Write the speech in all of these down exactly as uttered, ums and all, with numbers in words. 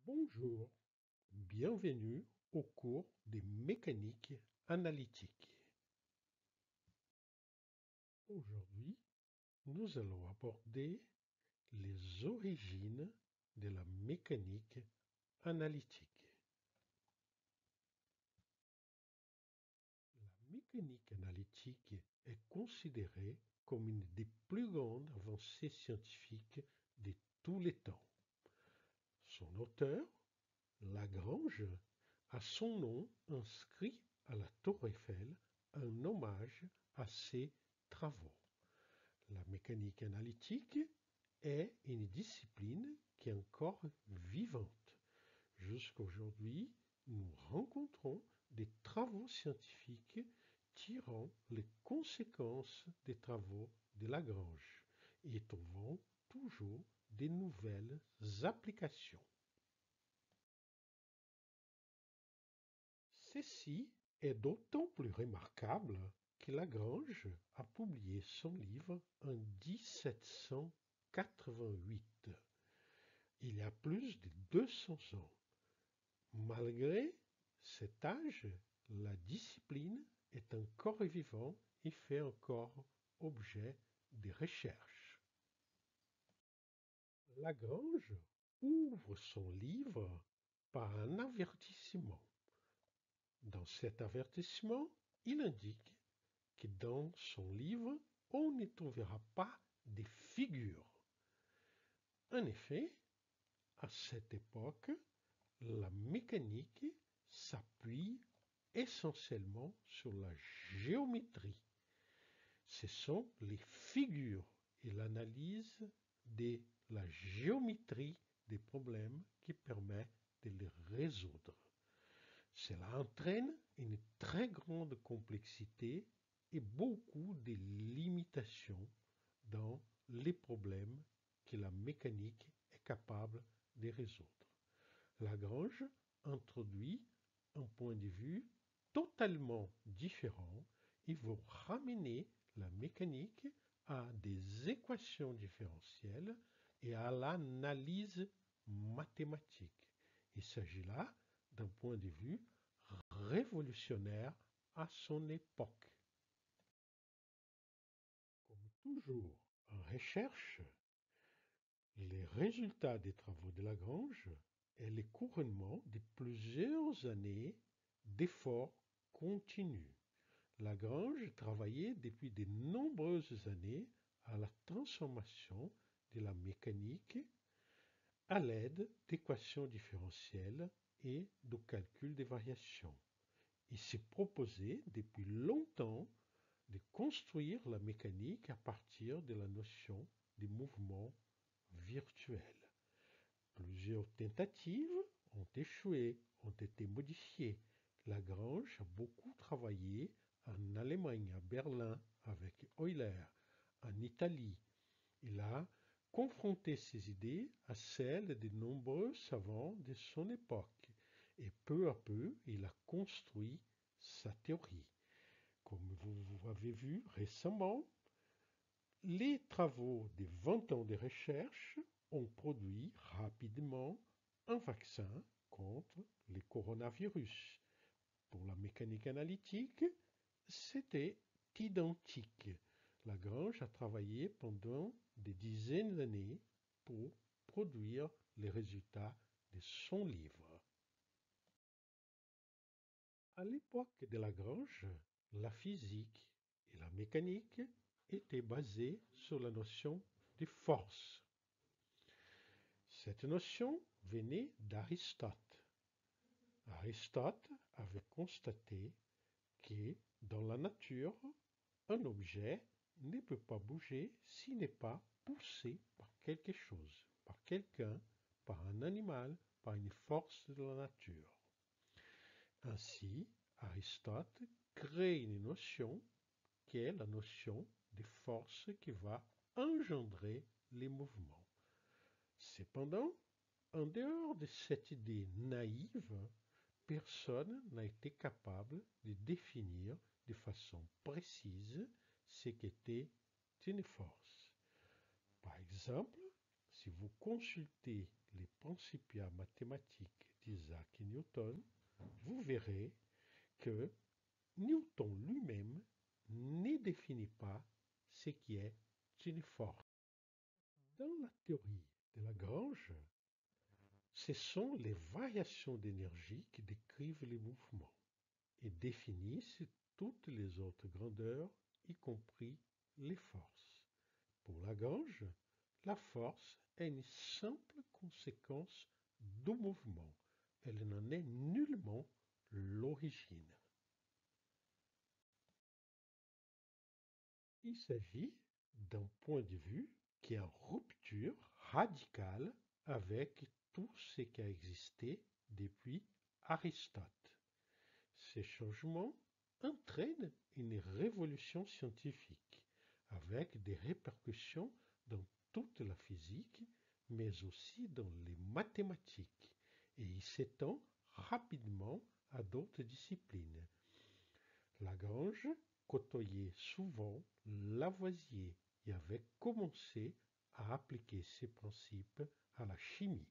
Bonjour, bienvenue au cours des mécaniques analytiques. Aujourd'hui, nous allons aborder les origines de la mécanique analytique. La mécanique analytique est considérée comme une des plus grandes avancées scientifiques de tous les temps. Son auteur, Lagrange, a son nom inscrit à la Tour Eiffel, un hommage à ses travaux. La mécanique analytique est une discipline qui est encore vivante. Jusqu'aujourd'hui, nous rencontrons des travaux scientifiques tirant les conséquences des travaux de Lagrange et trouvant toujours des nouvelles applications. Ceci est d'autant plus remarquable que Lagrange a publié son livre en mille sept cent quatre-vingt-huit, il y a plus de deux cents ans. Malgré cet âge, la discipline est encore vivante et fait encore objet de recherches. Lagrange ouvre son livre par un avertissement. Dans cet avertissement, il indique que dans son livre, on ne trouvera pas des figures. En effet, à cette époque, la mécanique s'appuie essentiellement sur la géométrie. Ce sont les figures et l'analyse de la géométrie des problèmes qui permet de les résoudre. Cela entraîne une très grande complexité et beaucoup de limitations dans les problèmes que la mécanique est capable de résoudre. Lagrange introduit un point de vue totalement différent et veut ramener la mécanique à des équations différentielles et à l'analyse mathématique. Il s'agit là d'un point de vue révolutionnaire à son époque. Comme toujours en recherche, les résultats des travaux de Lagrange est le couronnement de plusieurs années d'efforts continus. Lagrange travaillait depuis de nombreuses années à la transformation de la mécanique à l'aide d'équations différentielles et de calcul des variations. Il s'est proposé depuis longtemps de construire la mécanique à partir de la notion des mouvements virtuels. Plusieurs tentatives ont échoué, ont été modifiées. Lagrange a beaucoup travaillé en Allemagne, à Berlin, avec Euler, en Italie. Il a confronté ses idées à celles de nombreux savants de son époque et peu à peu il a construit sa théorie. Comme vous avez vu récemment, les travaux de vingt ans de recherche ont produit rapidement un vaccin contre les coronavirus. Pour la mécanique analytique, c'était identique. Lagrange a travaillé pendant des dizaines d'années pour produire les résultats de son livre. À l'époque de Lagrange, la physique et la mécanique étaient basées sur la notion de force. Cette notion venait d'Aristote. Aristote avait constaté que dans la nature, un objet ne peut pas bouger s'il n'est pas poussé par quelque chose, par quelqu'un, par un animal, par une force de la nature. Ainsi, Aristote crée une notion qui est la notion de force qui va engendrer les mouvements. Cependant, en dehors de cette idée naïve, personne n'a été capable de définir de façon précise ce qu'était une force. Par exemple, si vous consultez les Principia mathématiques d'Isaac Newton, vous verrez que Newton lui-même ne définit pas ce qui est une force. Dans la théorie de Lagrange, ce sont les variations d'énergie qui décrivent les mouvements et définissent toutes les autres grandeurs, y compris les forces. Pour Lagrange, la force est une simple conséquence du mouvement. Elle n'en est nullement l'origine. Il s'agit d'un point de vue qui est en rupture radicale avec tout ce qui a existé depuis Aristote. Ces changements entraînent une révolution scientifique avec des répercussions dans toute la physique, mais aussi dans les mathématiques, et il s'étend rapidement à d'autres disciplines. Lagrange côtoyait souvent Lavoisier et avait commencé à appliquer ces principes à la chimie.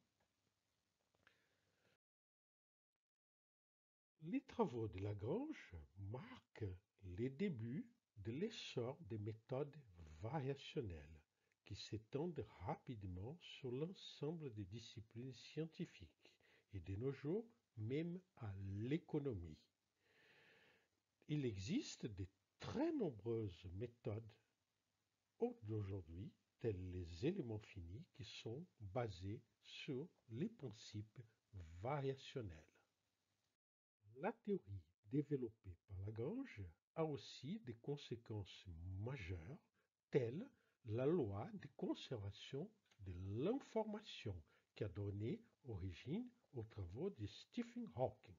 Les travaux de Lagrange marquent les débuts de l'essor des méthodes variationnelles qui s'étendent rapidement sur l'ensemble des disciplines scientifiques et de nos jours même à l'économie. Il existe de très nombreuses méthodes d'aujourd'hui, tels les éléments finis, qui sont basés sur les principes variationnels. La théorie développée par Lagrange a aussi des conséquences majeures, telles la loi de conservation de l'information qui a donné origine aux travaux de Stephen Hawking.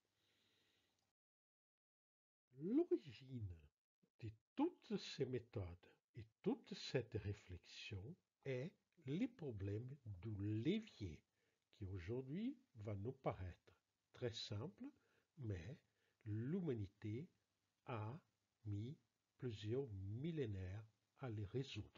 L'origine de toutes ces méthodes et toute cette réflexion est les problèmes du levier, qui aujourd'hui va nous paraître très simple, mais l'humanité a mis plusieurs millénaires à les résoudre.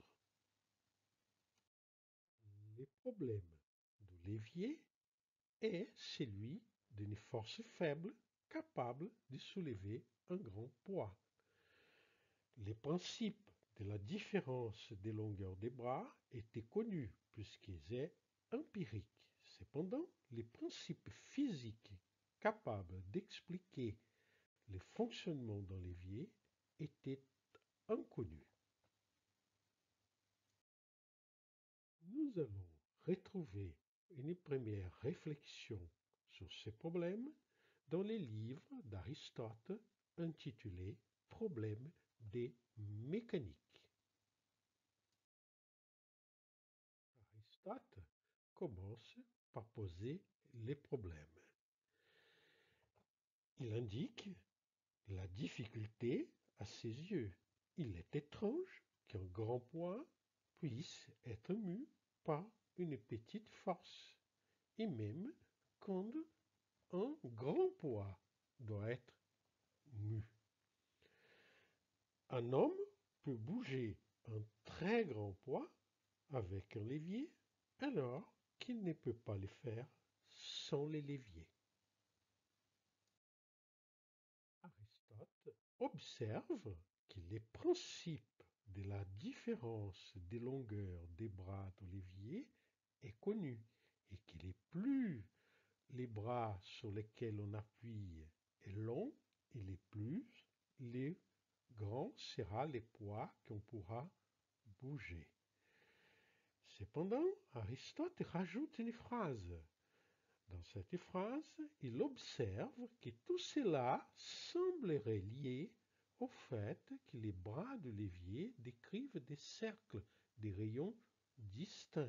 Le problème du levier est celui d'une force faible capable de soulever un grand poids. Les principes de la différence des longueurs des bras étaient connus puisqu'ils étaient empiriques. Cependant, les principes physiques capables d'expliquer le fonctionnement d'un levier étaient inconnus. Nous allons retrouver une première réflexion sur ces problèmes dans les livres d'Aristote intitulés Problèmes des mécaniques. Aristote commence par poser les problèmes. Il indique la difficulté à ses yeux. Il est étrange qu'un grand poids puisse être mu par une petite force, et même quand un grand poids doit être mu. Un homme peut bouger un très grand poids avec un levier, alors qu'il ne peut pas le faire sans les leviers. Aristote observe que les principes de la différence des longueurs des bras de levier est connu et que les plus les bras sur lesquels on appuie est long et les plus les grands sera les poids qu'on pourra bouger. Cependant, Aristote rajoute une phrase. Dans cette phrase, il observe que tout cela semblerait lié au fait que les bras de l'évier décrivent des cercles, des rayons distincts.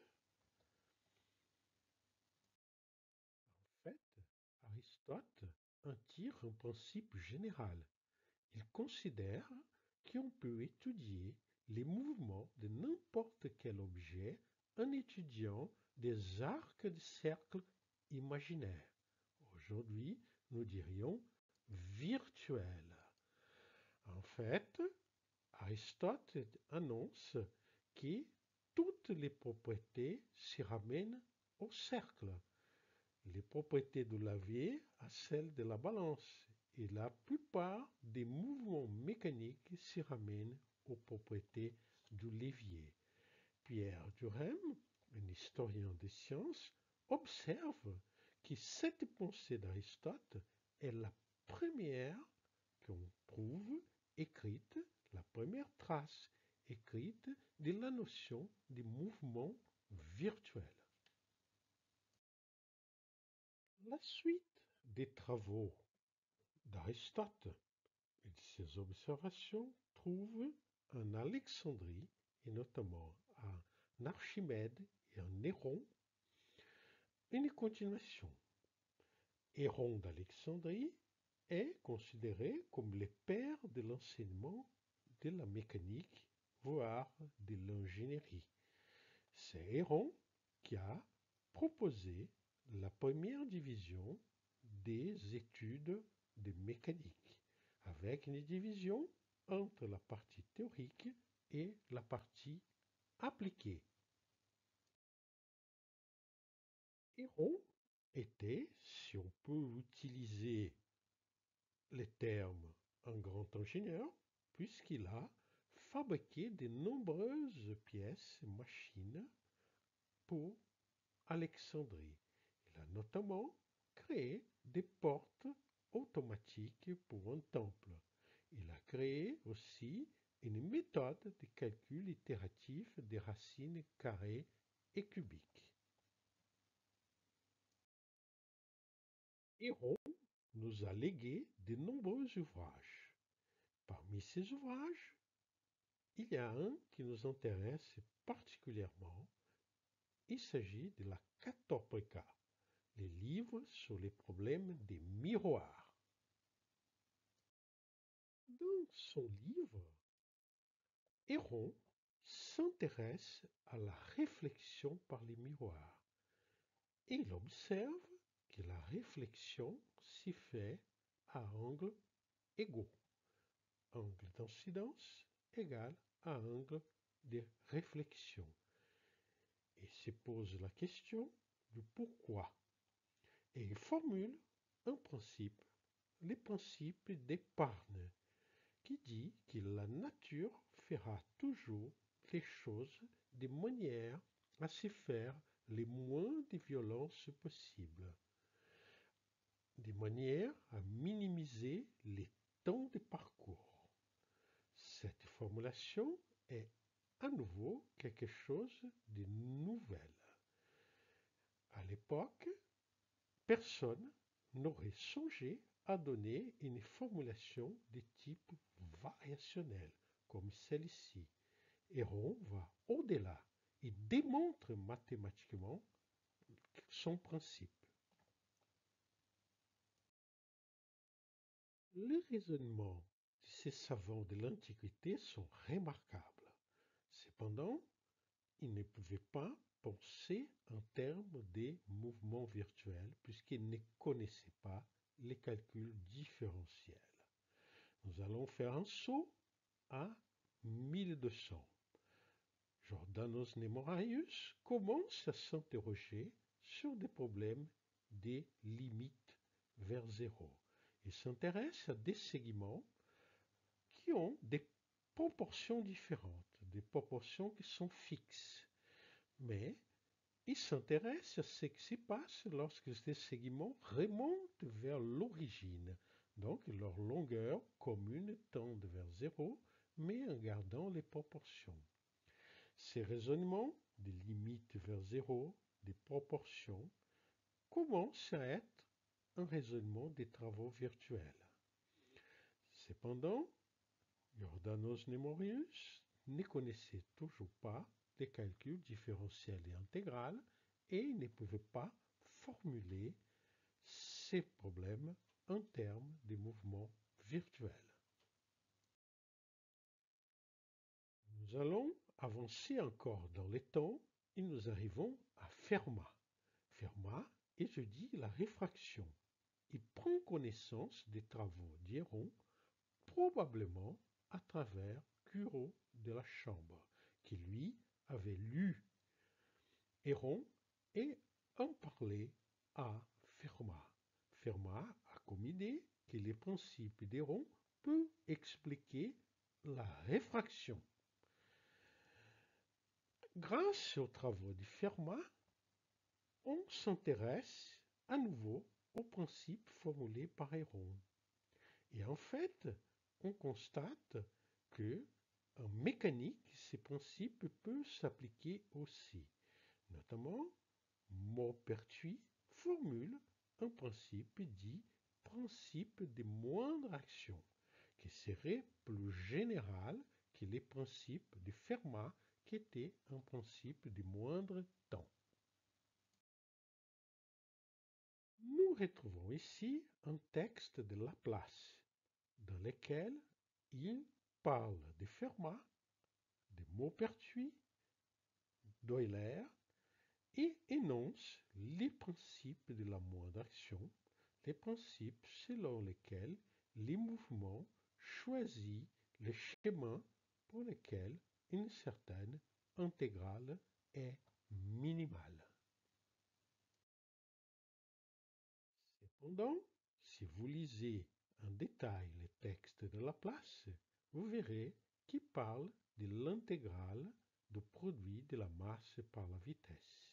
En fait, Aristote en tire un principe général. Il considère qu'on peut étudier les mouvements de n'importe quel objet en étudiant des arcs de cercles imaginaires. Aujourd'hui, nous dirions virtuels. En fait, Aristote annonce que toutes les propriétés s'y ramènent au cercle. Les propriétés du lavier à celles de la balance et la plupart des mouvements mécaniques s'y ramènent aux propriétés du levier. Pierre Durhem, un historien des sciences, observe que cette pensée d'Aristote est la première qu'on trouve écrite, la première trace écrite de la notion de mouvement virtuel. La suite des travaux d'Aristote et de ses observations trouve en Alexandrie, et notamment en Archimède et en Héron, une continuation. Héron d'Alexandrie est considéré comme le père de l'enseignement de la mécanique, voire de l'ingénierie. C'est Héron qui a proposé la première division des études de mécanique, avec une division entre la partie théorique et la partie appliquée. Héron était, si on peut utiliser les termes, un grand ingénieur, puisqu'il a fabriqué de nombreuses pièces, machines pour Alexandrie. Il a notamment créé des portes automatiques pour un temple. Il a créé aussi une méthode de calcul itératif des racines carrées et cubiques. Héron nous a légué de nombreux ouvrages. Parmi ces ouvrages, il y a un qui nous intéresse particulièrement. Il s'agit de la Katopeka, les livres sur les problèmes des miroirs. Dans son livre, Héron s'intéresse à la réflexion par les miroirs. Et il observe que la réflexion s'y fait à angles égaux. Angle d'incidence égale à angle de réflexion. Et se pose la question du pourquoi. Et il formule un principe, le principe d'épargne, qui dit que la nature fera toujours les choses de manière à se faire le moins de violence possible, de manière à minimiser les temps de parcours. Cette formulation est à nouveau quelque chose de nouvel. À l'époque, personne n'aurait songé à donner une formulation de type variationnel comme celle-ci. Héron va au-delà et démontre mathématiquement son principe. Les raisonnements de ces savants de l'Antiquité sont remarquables. Cependant, ils ne pouvaient pas penser en termes de mouvements virtuels puisqu'ils ne connaissaient pas les calculs différentiels. Nous allons faire un saut à mille deux cents. Jordanos Nemoraius commence à s'interroger sur des problèmes des limites vers zéro. Il s'intéresse à des segments qui ont des proportions différentes, des proportions qui sont fixes. Mais il s'intéresse à ce qui se passe lorsque ces segments remontent vers l'origine. Donc leur longueur commune tend vers zéro, mais en gardant les proportions. Ces raisonnements des limites vers zéro, des proportions, commencent à être un raisonnement des travaux virtuels. Cependant, Jordanos Nemorius ne connaissait toujours pas les calculs différentiels et intégral et il ne pouvait pas formuler ces problèmes en termes de mouvements virtuels. Nous allons avancer encore dans les temps et nous arrivons à Fermat. Fermat étudie la réfraction. Il prend connaissance des travaux d'Héron, probablement à travers Cureau de la Chambre, qui lui avait lu Héron et en parlait à Fermat. Fermat a comme idée que les principes d'Héron peuvent expliquer la réfraction. Grâce aux travaux de Fermat, on s'intéresse à nouveau aux principes formulés par Héron. Et en fait, on constate que en mécanique, ces principes peuvent s'appliquer aussi. Notamment, Maupertuis formule un principe dit principe des moindres actions, qui serait plus général que les principes de Fermat, qui était un principe du moindre temps. Nous retrouvons ici un texte de Laplace, dans lequel il parle de Fermat, de Maupertuis, d'Euler, et énonce les principes de la moindre action, les principes selon lesquels les mouvements choisissent les schémas pour lesquels une certaine intégrale est minimale. Cependant, si vous lisez en détail les textes de Laplace, vous verrez qu'il parle de l'intégrale du produit de la masse par la vitesse.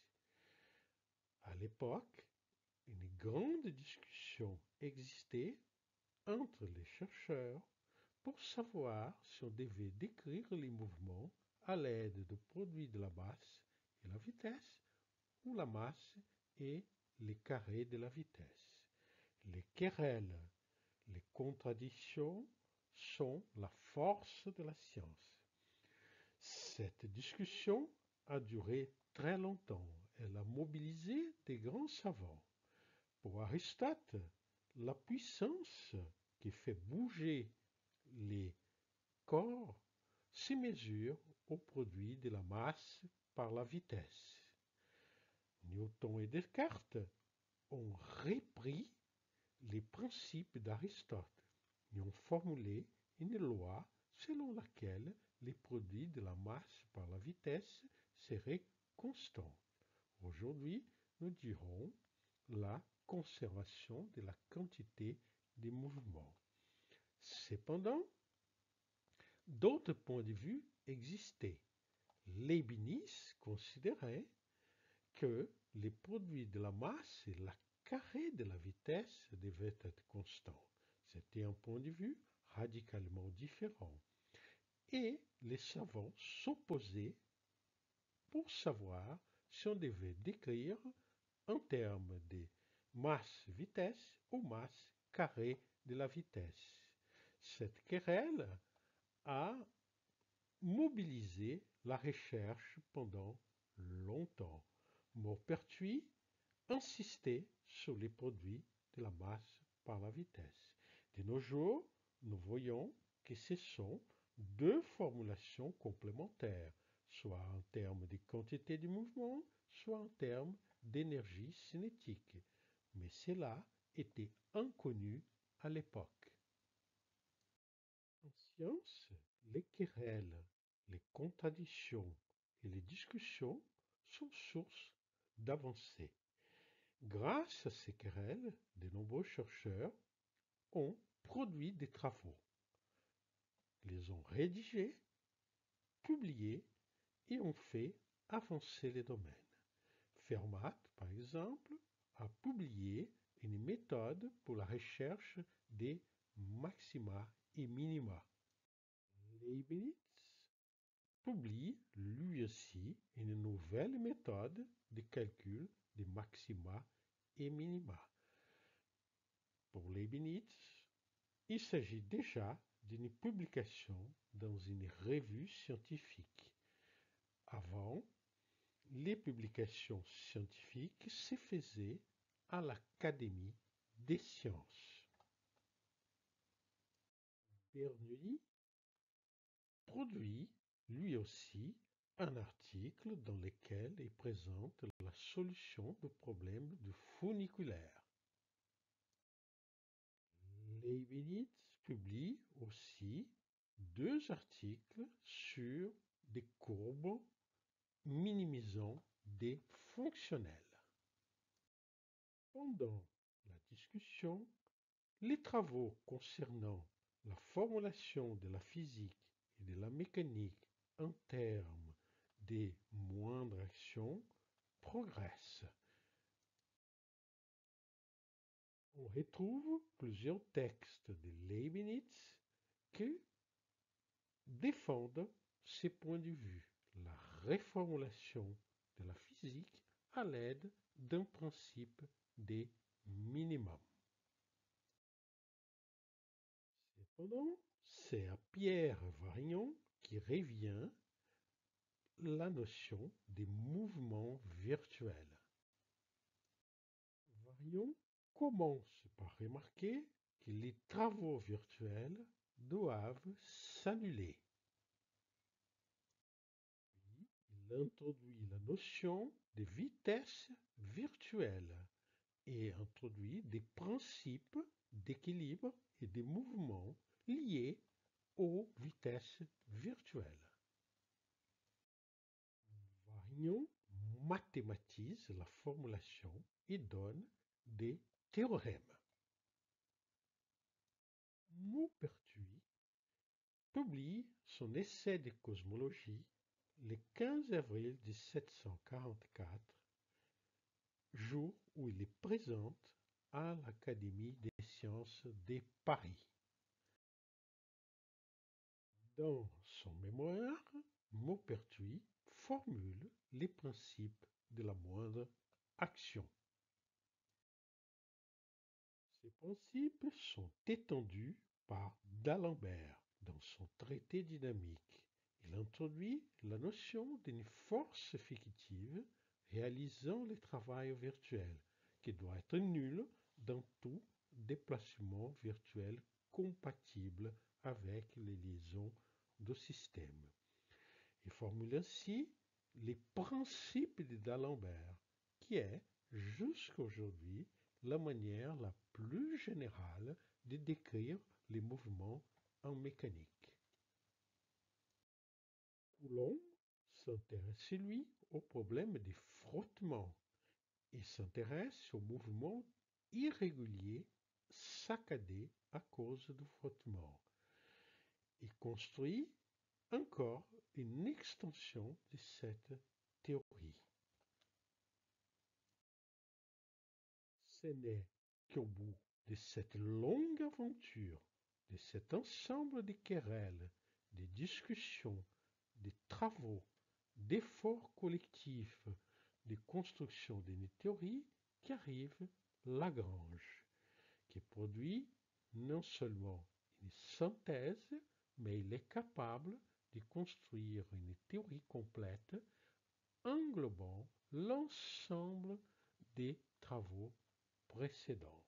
À l'époque, une grande discussion existait entre les chercheurs pour savoir si on devait décrire les mouvements à l'aide du produit de la masse et la vitesse ou la masse et les carrés de la vitesse. Les querelles, les contradictions sont la force de la science. Cette discussion a duré très longtemps. Elle a mobilisé des grands savants. Pour Aristote, la puissance qui fait bouger les corps se mesure au produit de la masse par la vitesse. Newton et Descartes ont repris les principes d'Aristote et ont formulé une loi selon laquelle les produits de la masse par la vitesse seraient constants. Aujourd'hui, nous dirons la conservation de la quantité des mouvements. Cependant, d'autres points de vue existaient. Leibniz considérait que les produits de la masse et la carré de la vitesse devaient être constants. C'était un point de vue radicalement différent. Et les savants s'opposaient pour savoir si on devait décrire en termes de masse-vitesse ou masse carrée de la vitesse. Cette querelle a mobilisé la recherche pendant longtemps. Maupertuis insistait sur les produits de la masse par la vitesse. De nos jours, nous voyons que ce sont deux formulations complémentaires, soit en termes de quantité du mouvement, soit en termes d'énergie cinétique. Mais cela était inconnu à l'époque. En science, les querelles, les contradictions et les discussions sont source d'avancées. Grâce à ces querelles, de nombreux chercheurs ont produit des travaux, les ont rédigés, publiés et ont fait avancer les domaines. Fermat, par exemple, a publié une méthode pour la recherche des maxima et minima. Leibniz publie lui aussi une nouvelle méthode de calcul des maxima et minima. Pour Leibniz, il s'agit déjà d'une publication dans une revue scientifique. Avant, les publications scientifiques se faisaient à l'Académie des sciences. Bernoulli produit lui aussi un article dans lequel il présente la solution du problème du funiculaire. Leibniz publie aussi deux articles sur des courbes minimisant des fonctionnels. Pendant la discussion, les travaux concernant la formulation de la physique et de la mécanique en termes des moindres actions progressent. On retrouve plusieurs textes de Leibniz qui défendent ces points de vue, la reformulation de la physique à l'aide d'un principe des minimums. Cependant, c'est à Pierre Varignon qui revient la notion des mouvements virtuels. Varignon commence par remarquer que les travaux virtuels doivent s'annuler. Puis, il introduit la notion de vitesse virtuelle et introduit des principes d'équilibre et de mouvement liés aux vitesses virtuelles. Varignon mathématise la formulation et donne des théorèmes. Maupertuis publie son essai de cosmologie le quinze avril mille sept cent quarante-quatre, jour où il est présent à l'Académie des sciences de Paris. Dans son mémoire, Maupertuis formule les principes de la moindre action. Ces principes sont étendus par d'Alembert dans son traité dynamique. Il introduit la notion d'une force fictive réalisant le travail virtuel, qui doit être nulle dans tout déplacement virtuel compatible avec les liaisons de système. Il formule ainsi les principes d'Alembert, qui est, jusqu'à aujourd'hui, la manière la plus générale de décrire les mouvements en mécanique. Coulomb s'intéresse, lui, au problème des frottements et s'intéresse aux mouvements irréguliers saccadés à cause du frottement. Il construit encore une extension de cette théorie. Ce n'est qu'au bout de cette longue aventure, de cet ensemble de querelles, de discussions, de travaux, d'efforts collectifs, de construction d'une théorie qu'arrive Lagrange, qui produit non seulement une synthèse, mais il est capable de construire une théorie complète englobant l'ensemble des travaux précédents.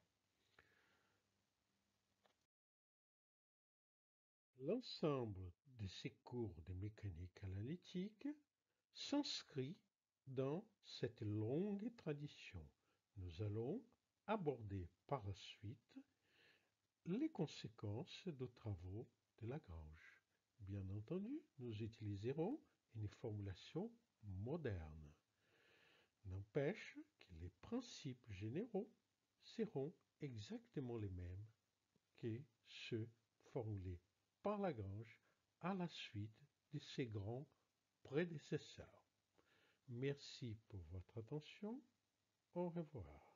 L'ensemble de ces cours de mécanique analytique s'inscrit dans cette longue tradition. Nous allons aborder par la suite les conséquences des travaux de Lagrange. Bien entendu, nous utiliserons une formulation moderne. N'empêche que les principes généraux seront exactement les mêmes que ceux formulés par Lagrange à la suite de ses grands prédécesseurs. Merci pour votre attention. Au revoir.